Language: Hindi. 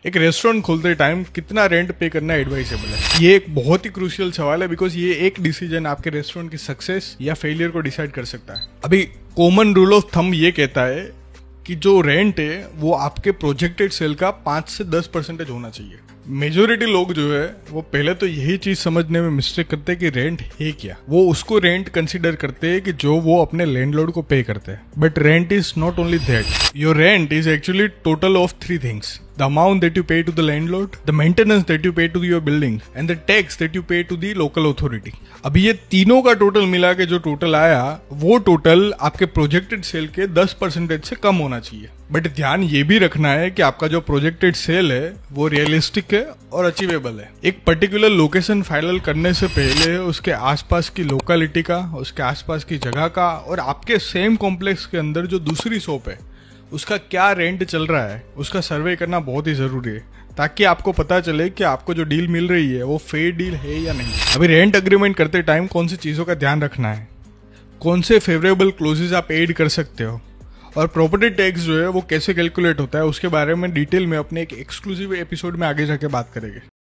एक रेस्टोरेंट खोलते टाइम कितना रेंट पे करना एडवाइसेबल है? ये एक बहुत ही क्रूशियल सवाल है बिकॉज ये एक डिसीजन आपके रेस्टोरेंट की सक्सेस या फेलियर को डिसाइड कर सकता है। अभी कॉमन रूल ऑफ थंब ये कहता है कि जो रेंट है वो आपके प्रोजेक्टेड सेल का 5 से 10% होना चाहिए। मेजोरिटी लोग जो है वो पहले तो यही चीज समझने में मिस्टेक करते हैं कि रेंट है क्या। वो उसको रेंट कंसीडर करते हैं कि जो वो अपने लैंडलॉर्ड को पे करते हैं। But rent is not only that. Your rent is actually total of 3 things: the amount that you pay to the landlord, the maintenance that you pay to your building, and the tax that you pay to the local authority. अभी ये तीनों का टोटल मिला के जो टोटल आया वो टोटल आपके प्रोजेक्टेड सेल के 10% से कम होना चाहिए। बट ध्यान ये भी रखना है कि आपका जो प्रोजेक्टेड सेल है वो रियलिस्टिक है और अचीवेबल है। एक पर्टिकुलर लोकेशन फाइनल करने से पहले उसके आसपास की लोकेलिटी का, उसके आसपास की जगह का और आपके सेम कॉम्प्लेक्स के अंदर जो दूसरी शॉप है उसका क्या रेंट चल रहा है उसका सर्वे करना बहुत ही जरूरी है, ताकि आपको पता चले कि आपको जो डील मिल रही है वो फेयर डील है या नहीं। अभी रेंट अग्रीमेंट करते टाइम कौन सी चीज़ों का ध्यान रखना है, कौन से फेवरेबल क्लोजेज आप ऐड कर सकते हो और प्रॉपर्टी टैक्स जो है वो कैसे कैलकुलेट होता है, उसके बारे में डिटेल में अपने एक एक्सक्लूसिव एपिसोड में आगे जाके बात करेंगे।